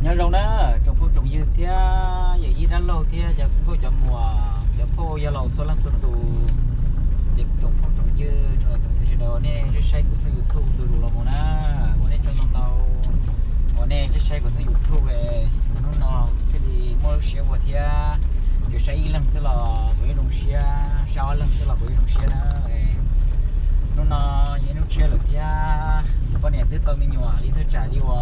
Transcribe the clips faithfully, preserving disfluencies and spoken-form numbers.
nhớ rồng đó trồng phố trồng dưa thia vậy y đan lâu thia giờ cũng có chọn mùa giờ phố giờ lâu số lăng số tù việc trồng phố trồng dưa rồi trồng từ đầu nè cái xây của xây YouTube từ đủ lòng naวันนี้trồng tàuวันนี้cái xây của xây YouTube về nó nó cái gì mua xe của thia cái xây lăng sẽ là với đồng xe sao lăng sẽ là với đồng xe nữa nó nó như nó chơi được thiaวันนี้ตื้อตัวมีอยู่อ่ะที่เธอจ่ายดีกว่า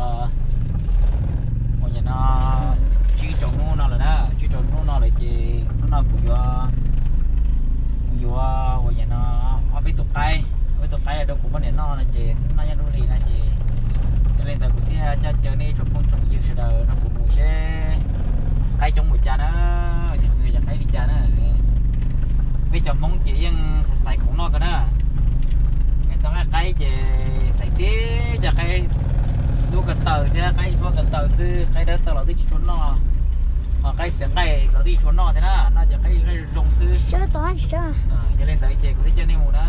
วันนี้chỉ trồng nô nào là đó chỉ trồng nô nào là chỉ nô nào cũng vừa cũng vừaวันนี้เอาไปตกไก่เอาไปตกไก่đâu cũng vấn đề nó là chỉ nó như nuôi là chỉ cho nên tại buổi thứ hai cho chơi này trồng phong trồng dưa sờ đời nó cũng muốn sẽ cây trồng một cha nó thì người dân thấy đi cha nó bây giờ mong chỉ yang sạch cũng lo cái đó người ta cái cây chỉ sạch tí cho cây đua cái tờ thế cái đua cái tờ chứ cái đó tờ là tí chốn nó mà cái xiềng cái là tí chốn nó thế na nó chỉ cái cái rồng chứ chưa toán chưa cho nên tới chị có thể chơi nên một đó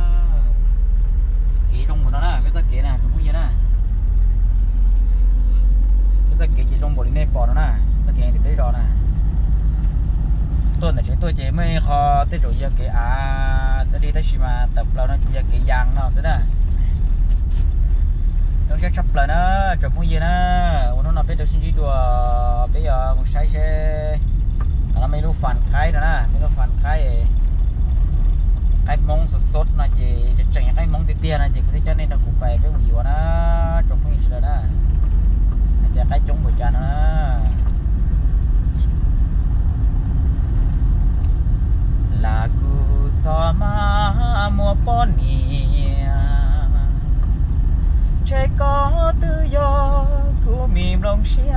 kỹ trong một đó nè cái ta kỹ nè cũng như nè cái ta kỹ chỉ trong bộ này bỏ nó nè ta kỹ thì đấy rồi nè tôi là chỉ tôi chỉ mới khó tới rồi giờ kỹ à tới đi tới xí mà tập lâu nó giờ kỹ giang nó thế nè nó sẽ chấp lại nó chụp cái gì nó nó nó biết được xin chỉ đùa bây giờ một sai xe nó mấy lúc phản khai nữa nè mấy lúc phản khai cái mông sốt sốt nó chỉ chẳng những cái mông tiền tiền nó chỉ có thể cho nên nó cũng phải với một nhiều nó chụp cái gì đó để cái chống buổi trà nó là cứ cho mà mua bón nè trái có tự do cứ mỉm lòng xia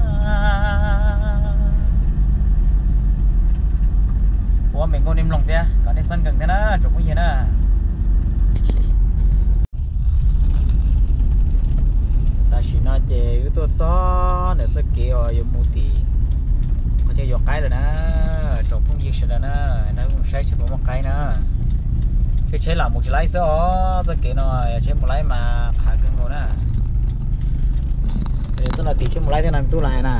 của mình có niềm lòng thế còn đây sân gần thế đó chụp cái gì đó ta chỉ nói chơi cáiตัวgió để sẽ kéo vô mua tiền có chơi vô cái rồi đó chụp không gì rồi đó nó cũng sai sẽ một cái nữa cái chế là một cái lái số sẽ kéo nó chế một lái mà khá cứng rồi đó để tôi là tí chế một lái thế này tôi lại nè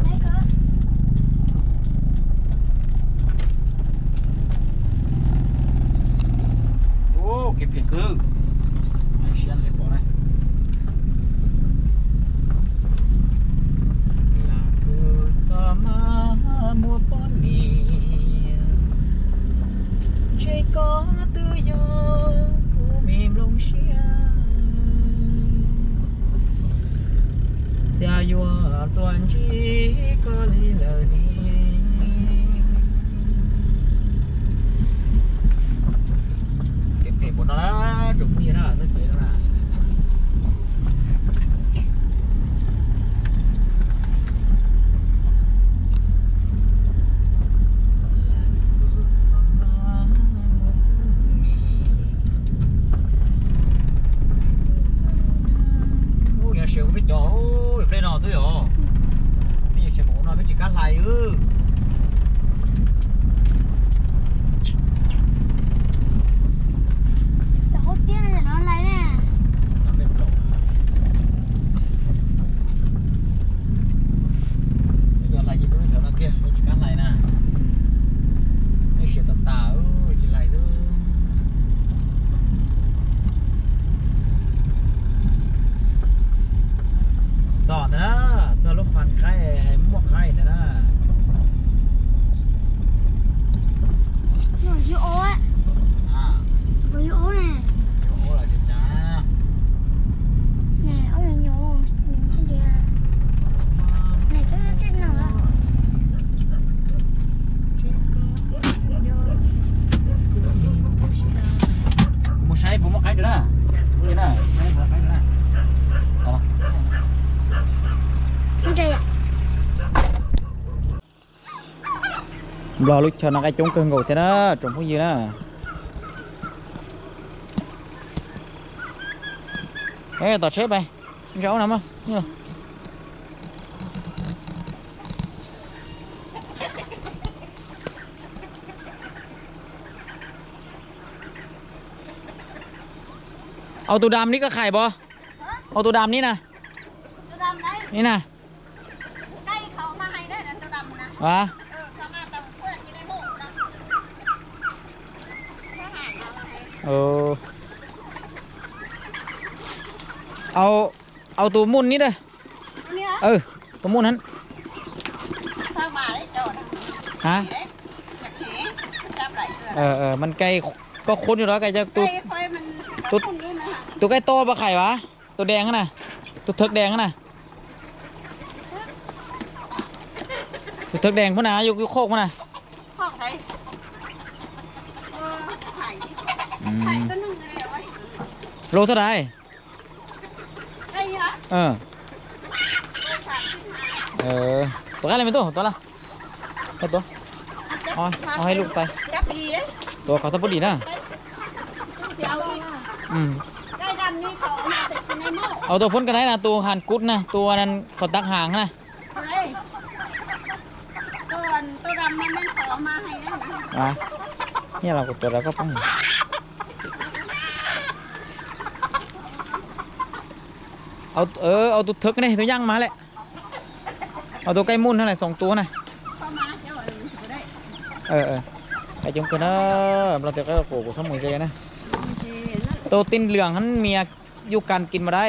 cái phiền cứ anh xem cái bỏ này là cứ cho mà mua bón nè trái có tự do cứ mềm lòng xia ta yêu toàn chỉ có lý lời đi cái bộ nó trúng gì đó nó kệ đó là ôi nhà siêu biết chỗ ôi đây nào tôi rồi bây giờ siêu bộ nó biết chỉ cá lại ư giọt nữa cho lúc khoan khai hay mua khai nữa đó rồi dưa ố á à rồi dưa ố nè ố là gì cha nè ố là nhổ trên kìa này cái chết nào đó một sai một cái nữa đó như này một cái nữa đó không chơi à giờ lúc cho nó cái trống cơn ngồi thế đó trồng cái gì đó cái tao xếp này rau nằm áเอาตัวดำนี่ก็ไข่บ่เอาตัวดำนี่นะนี่นะวะเออเอาเอาตัวมุนนี่เด้อเออตัวมุนนั้นฮะเออเออมันไก่ก็คุ้นอยู่แล้วไก่จะตัวตัวตัวไก่โตปะไข่วะตัวแดงน่ะตัวเถิกแดงน่ะตัวเถิกแดงพุ่นนะอยู่อยู่โคกพุ่นนะโคกไทยเออไข่ไข่ตัวนึงเลยไว้โลเท่าไหร่ไอ้ฮะเออเออตัวอะไรเป็นตัวตัวละเป็นตัวเอาเอาให้ลูกใส่ตัวเขาทับดีนะอืมเอาตัวพ้นกันได้นะตัวหันกุดนะตัวนั้นเขาตักหางนะตัวตัวดำมันไม่ขอมาให้นะอ่ะเนี่ยเรากดตัวแล้วก็ต้องเอาเออเอาตัวเถิกนี่ตัวย่างมาแหละเอาตัวไก่มุ่นเท่าไหร่สองตัวนะเออเออไก่จงกันนะเราเดี๋ยวก็โขกสมุนเจนะตัวตีนเหลืองนั้นเมียอยู่กันกินมาได้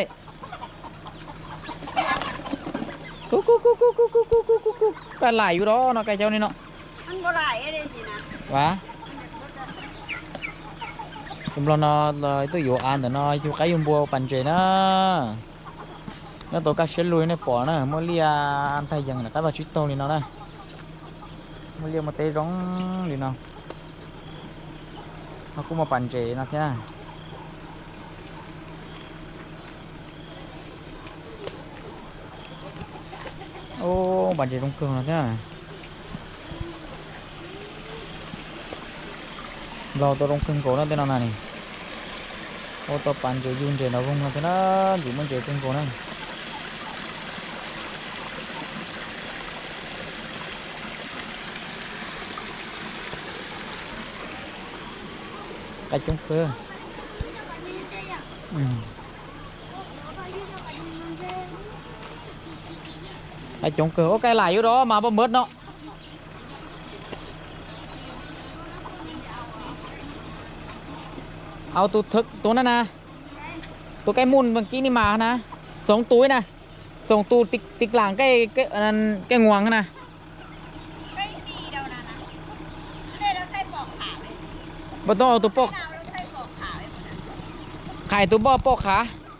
กุ๊กกุ๊กกุ๊กกุ๊กกุ๊กกุ๊กกุ๊กกุ๊กกุ๊กกุ๊กกันไหลอยู่đóเนาะไก่เจ้านี่เนาะมันบ่ไหลอะไรสินะวะผมรอเนาะเลยตัวอยู่อันแต่เนาะอยู่ไก่ยมบัวปั่นเจนะแล้วตัวก็เชลลุยในปอนะเมื่อเลียอันไทยยังนะก็ว่าชิดโตนี่เนาะนะเมื่อเลียมาเตะร้องนี่เนาะเขาก็มาปั่นเจนะเท่าโอ้ปั่นเจตรงเกลือนะเท่าเราตัวตรงเกลือโกนะเท่านั้นนี่โอ้ตัวปั่นเจยุ่งเจนะวงนะเท่านั้นอยู่มันเจตรงโกนะไก่จงเกลืออืมไก่จงเกลือโอ้ไก่ไหลอยู่đóมาบ่เบิดเนาะเอาตัวทึกตัวนั้นนะตัวไก่มุนเมื่อกี้นี่มานะสองตัวนะสองตัวติกติกหลังไก่ไก่นั้นไก่งวงนะไก่ดีเดียวนะนะได้แล้วใส่ปอกขาเลยบ่ต้องเอาตัวปอกไข่ตัวบ่อปอกขา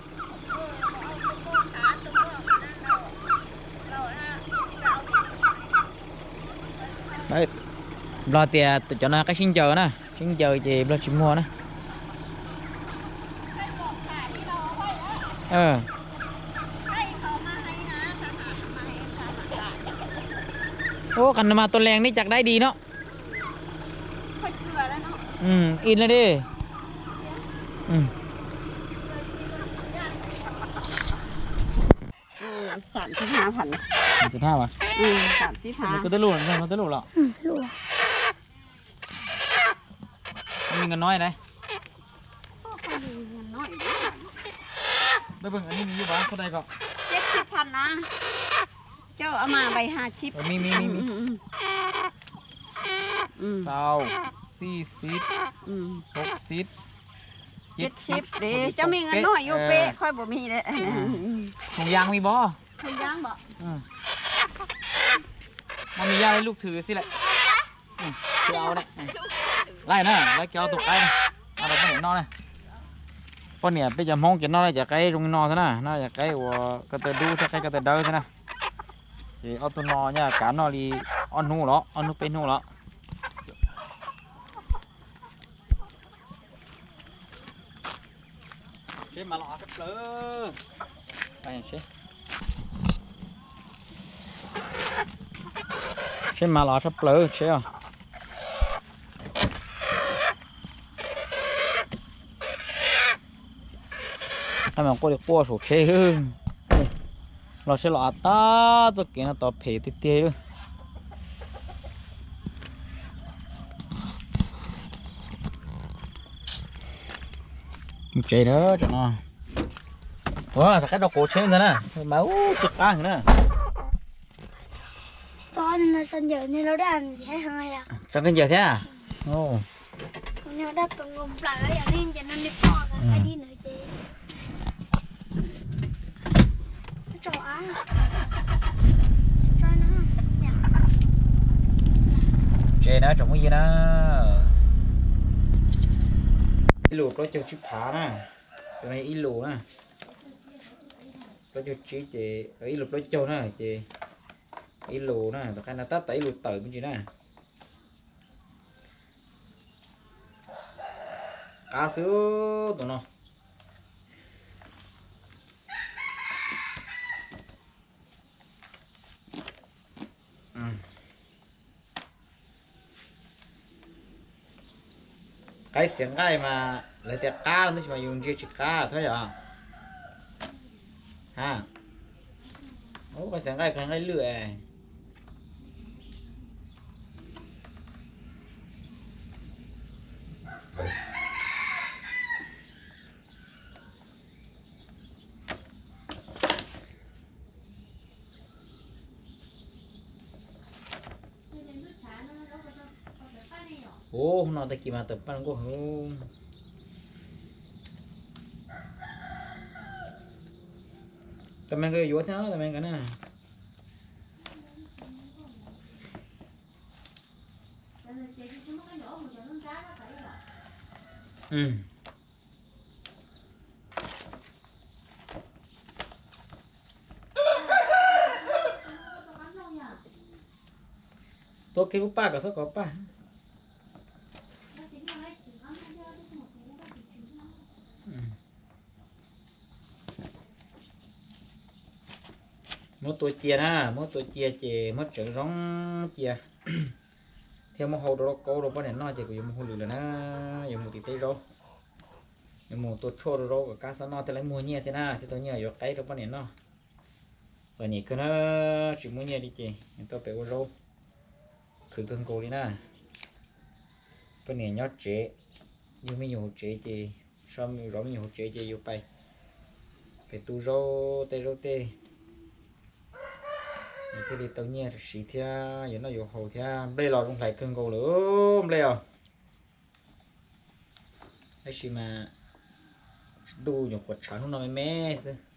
đấy lo tiền cho nó cái sinh chờ nè sinh chờ gì lo chim mua nè ờ ô cần mà tuần lèng đi chặt đáy đi nó ừ in lên đi ừสามสิบห้าพันสามสิบห้าป่ะอืมสามสิบห้ามันก็ตะลุหรอมันตะลุหรออืมลุมีเงินน้อยไหนเงินน้อยไปเบิ่งอันนี้มีอยู่บ้างเท่าใดก็เจ็ดสิบพันนะเจ้าเอามาใบห้าชิปมีมีมีมีเศร้าสี่สิบหกสิบเจ็ดสิบเดี๋ยวจะมีเงินน้อยอยู่เป๊ะค่อยบ่มีเลยถุงยางมีบ่ถุงยางบ่มันมียาให้ลูกถือสิแหละเกี่ยวเนี่ยไล่นะไล่เกี่ยวตกไก่เอาเราไปเห็นนอนเลยป้อนเนี่ยไปจะมองเกี่ยวนอนเลยจะไก่ตรงนอนซะนะน่าจะไก่หัวก็จะดูถ้าไก่ก็จะเดินซะนะเดี๋ยวเอาตัวนอนเนี่ยการนอนรีอ่อนหูเหรออ่อนหูเป็นหูเหรอเช่มาหล่อสักเลยไปเช่เช่มาหล่อสักเลยเช่ถ้ามันก็เด็กปัวสุดเช่เราเช่หล่อตาจะกินต่อเพจติดเตี้ยchơi nữa cho nó wow thật cái đầu cổ chơi nữa nè máu chụp ăn nữa con là con giờ nên nó đàn thế hơi à trong cái giờ thế à ô nó đã từng ngầm lại ở nên cho nên đi qua cả phải đi nữa chị cho ăn cho nó dạ chè nó trồng cái gì đó ít lụt nó cho chip phá nè cái này ít lụt nè nó cho chip chè ít lụt nó cho nè chè ít lụt nè cái này tát tẩy lụt tử cái gì nè cá sấu tụi nó cái xiềng cái mà lấy tiền cá nó chỉ mà dùng chỉ cá thôi à ha ô cái xiềng cái cái cái lưỡi ô nó ta kìm mà tập ban của không tao mang cái vốn thế tao mang cái này ừ tôi kêu ba cả số có ba một tuổi chia na một tuổi chia chè mất trưởng rong chia theo một hồ đó có đâu bao nhiêu nó chỉ có một hồ lửa na dùng một tí tây rau dùng một tuổi chua rau cả cá sa nó thì lấy mua nhẹ thế na thì tôi nhớ vô cái đâu bao nhiêu nó rồi nhỉ cứ nó chỉ mua nhẹ đi chè tôi phải có rau khử cơn cô đi na bao nhiêu nhót chè như mấy nhiều chè chè xong rồi nhiều chè chè vô bay phải tu rau tây rau tây thì đi tàu nhẹ xí thia giờ nó vô hồ thia đây là không phải cơn gầu nữa đây à đây xí mà đu nhục quật sáng nó mới mé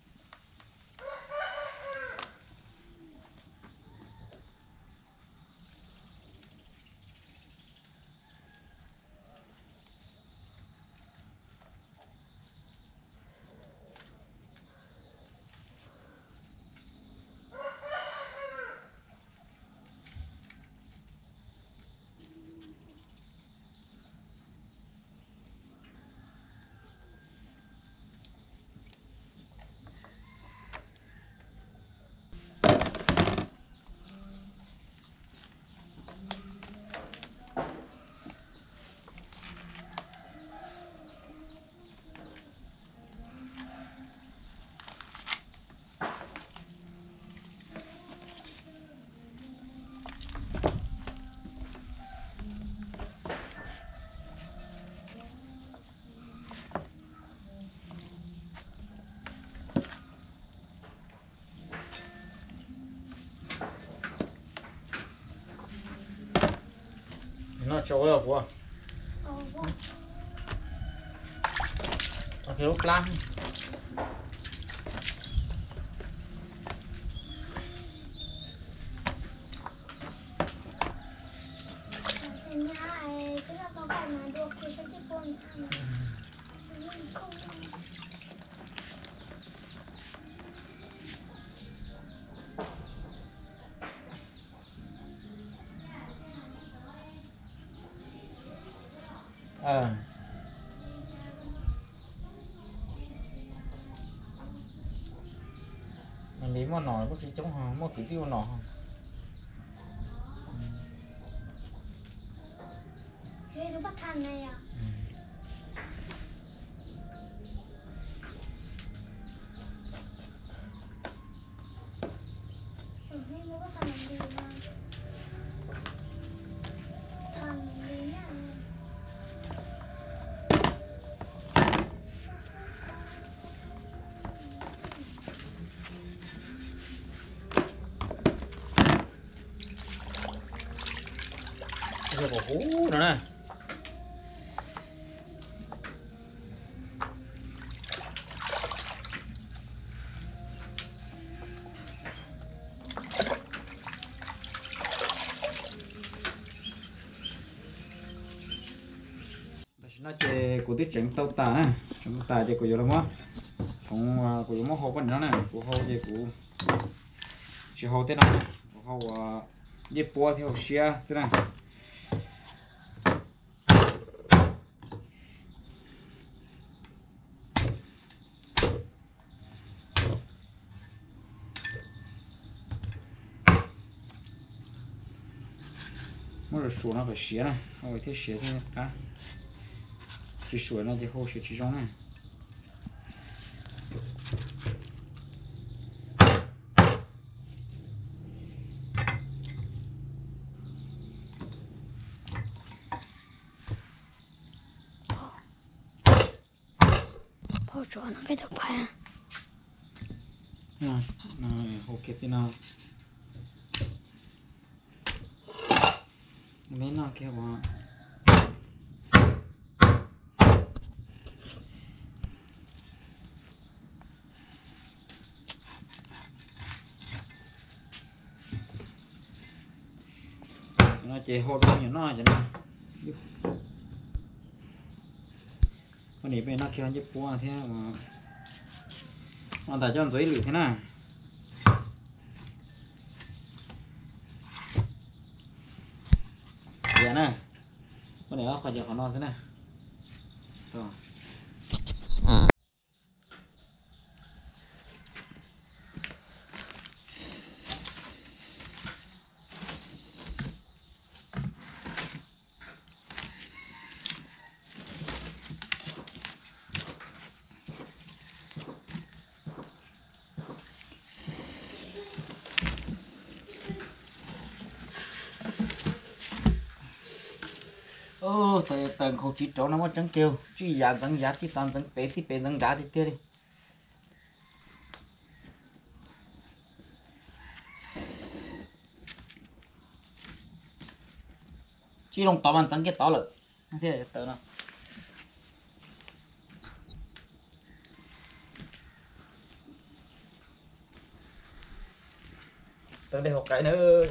nó trôi rồi quá ok lúc lắm à mình lấy món nọ có chỉ chống hòn món kiểu tiêu nọ thế nó bắt thành này à giờ bỏ hú nữa nè nó chơi của tiết trứng tàu tà nè trứng tà chơi của vô lắm á xong của vô món hộp bên đó nè của hộp chơi của chỉ hộp thế nào của hộp dép búa theo xia thế này mỗi lần xuống nó phải xía này rồi thế xía thế cá chỉ sủi nó chỉ khô chỉ trong này bỏ chỗ nó cái thực phải à này này ok thế nào mấy nào kia mà nó chơi hot như nó vậy nè con này bên nó kia giúp búa thế mà nó tại cho nó dối lử thế nào vậy nè con này nó khỏi giờ khỏi nó thế này rồi ô tại tầng không chỉ chỗ nó mất trắng kêu chỉ giá tăng giá chỉ toàn tăng tế thì tế tăng giá thì tiêu đi chỉ lòng tỏ bàn tăng cái tỏ lực thế tự nào tới đây học cái nữa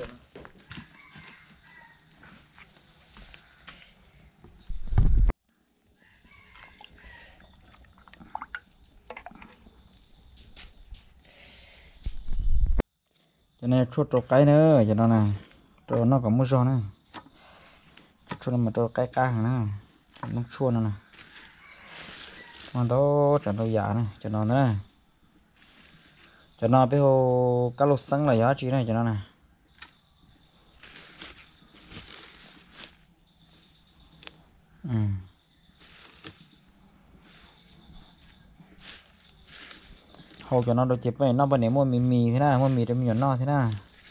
cho nên chốt trâu cái nữa cho nó này trâu nó còn mua giò nữa chốt nó mà trâu cái cá hàng nữa nó chua nữa nè mà đó chẳng đâu giả này cho nó nữa cho nó biết hồ cá lô sáng là giá trị này cho nó này ừ. Hồ cho nó đôi chip này nó bên này mua mì mì thế nào mua mì để mình nó thế nào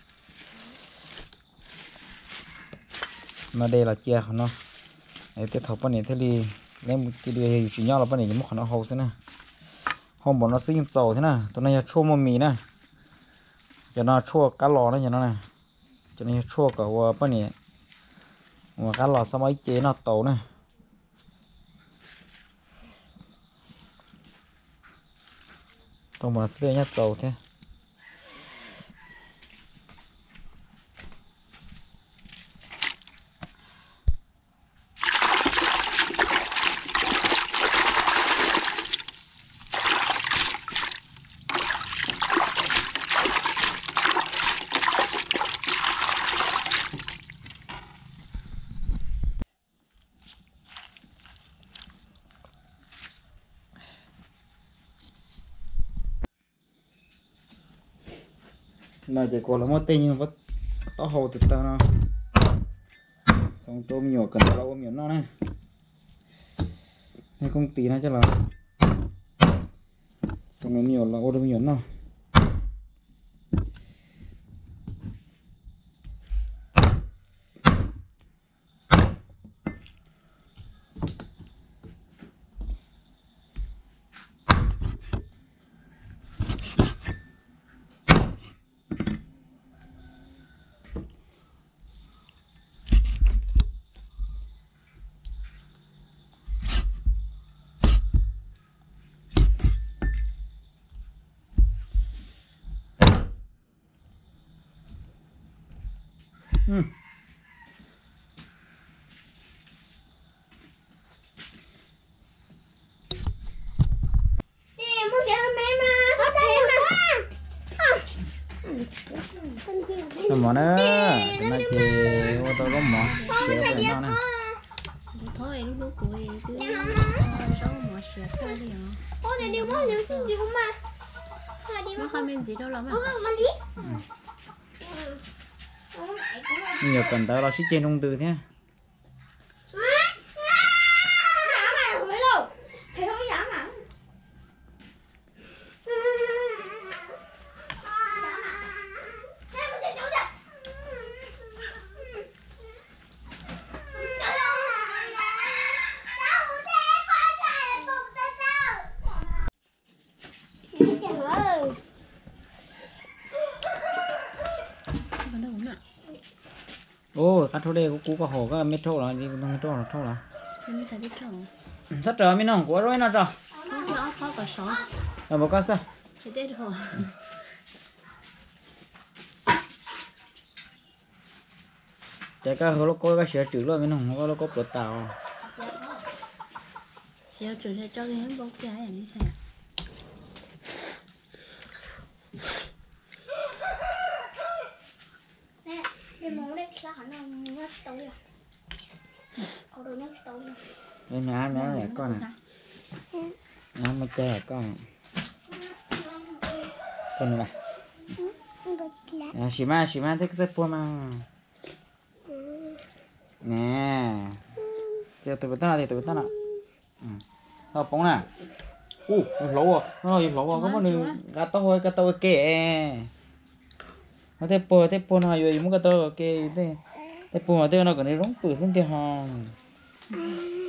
mà đây là chia của nó để tiếp tục bên này thế đi lấy cái điều chỉ nhau là bên này những món nó hồ thế này hôm bọn nó sử dụng dầu thế nào tụi này chua mua mì nè cho nó chua cá lò đó cho nó này cho nên chua cả bên này mà cá lò xong ấy chế nó tàu này tôm mà sẽ nhát dầu thế là chỉ còn là một tên nhưng vẫn to hồ từ tao nó xong tôm nhỏ cần lâu ôm nhỏ nó này hay công ty nó cho là xong cái nhỏ là ô tôm nhỏ nó ừ. Nè, muốn kẹo mẹ mà, có đây mà. Con chim. Sao mà nó cái này thì ô tô có mỏ xe phải nó này thôi lúc lúc cuối cứ số một sẹt thôi đi hả? Ô, để điều món điều xin gì cũng mà. Thôi đi Nó mà. không bên gì đâu lắm à? Ô, mà đi. nhiều cần tao là xích trên thông tư thế Bắt đầu nè. ô cắt thôi đây cú có hồ có metro là đi không metro là thâu là Mình phải biết chồng. rất trời mình không có rồi nó rồi Có cho ốc có cả sáu. là một cái sao Thì đây rồi. chạy cái hồ nó có cái sửa chữ luôn mình không có nó có bột tàu Xíu trừ ra cho cái hắn bốc cái này như thế. Nè, cái món đấy là khả năng nhát tấu rồi. Có đồ nhát tấu rồi. đây nhà nhà này con này nhà mà chơi con con này à xí ma xí ma thích thích pua mà nè chơi từ từ nào thì từ từ nào sao bóng nè u lẩu à nó là lẩu à có một người gà tàu hơi gà tàu kệ nó thế pua thế pua nó rồi muốn gà tàu kệ thế thế pua mà thế nó còn đi rong bự xuống thì hòn